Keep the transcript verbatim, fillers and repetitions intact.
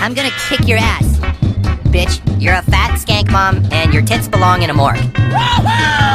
I'm gonna kick your ass. Bitch, you're a fat skank mom, and your tits belong in a morgue.